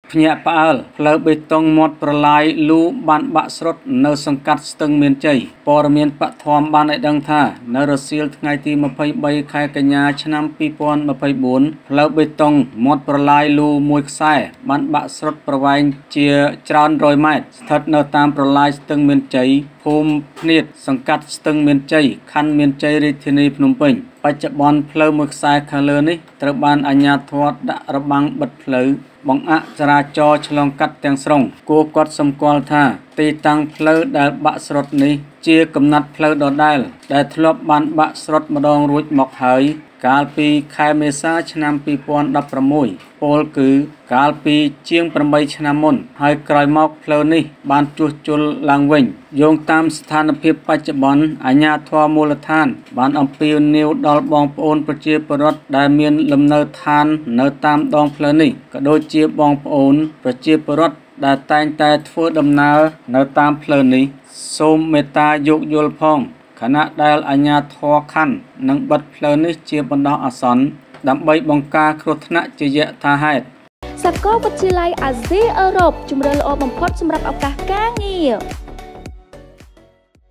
ភ្ញាក់ផ្អើលផ្លូវបេតុងមាត់ប្រឡាយលូបានបាក់ស្រុតនៅសង្កាត់ស្ទឹងមានជ័យព័ត៌មានបឋមបានឲ្យដឹងថានៅរសៀលថ្ងៃទី23ខែកញ្ញាឆ្នាំ2024ផ្លូវបេតុងមាត់ប្រឡាយលូមួយខ្សែបានបាក់ស្រុតប្រវែងជាច្រើនរយម៉ែត្រស្ថិតនៅតាមប្រឡាយស្ទឹងមានជ័យភូមិភ្នៀតសង្កាត់ស្ទឹងមានជ័យខណ្ឌមានជ័យរាជធានីភ្នំពេញបច្ចុប្បន្នផ្លូវមួយខ្សែខាងលើនេះត្រូវបានអាជ្ញាធរដាក់របាំងបិទផ្លូវបង្អាក់ចរាចរណ៍ឆ្លងកាត់ទាំងស្រុងគួរកត់សម្គាល់ថាទីតាំងផ្លូវដែលបាក់ស្រុតនេះជាកំណត់ផ្លូវដដែលដែលធ្លាប់បានបាក់ស្រុតម្ដងរួចមកហើយកាលពីខែមេសាឆ្នាំ2016ពលគឺកាលពីជាង8ឆ្នាំមុនហើយក្រោយមកផ្លូវនេះបានជួសជុលឡើងវិញយោងតាមស្ថានភាពបច្ចុប្បន្នអាជ្ញាធរមូលដ្ឋានបានអំពាវនាវដល់បងប្អូនប្រជាពលរដ្ឋដែលមានលំនៅឋាននៅតាមដងផ្លូវនេះក៏ដូចជាបងប្អូនប្រជាពលរដ្ឋដែលតែងតែធ្វើដំណើរនៅតាមផ្លូវនេះសូមមេត្តាយោគយល់ផងខណៈដែលអាជ្ញាធរខណ្ឌនឹងបិទផ្លូវនេះជាបណ្ដោះអាសន្នដើម្បីបង្ការគ្រោះថ្នាក់ជាយថាហេតុសាកលវិទ្យាល័យអាស៊ីអឺរ៉ុបជម្រើសល្អបំផុតសម្រាប់ឱកាសការងារ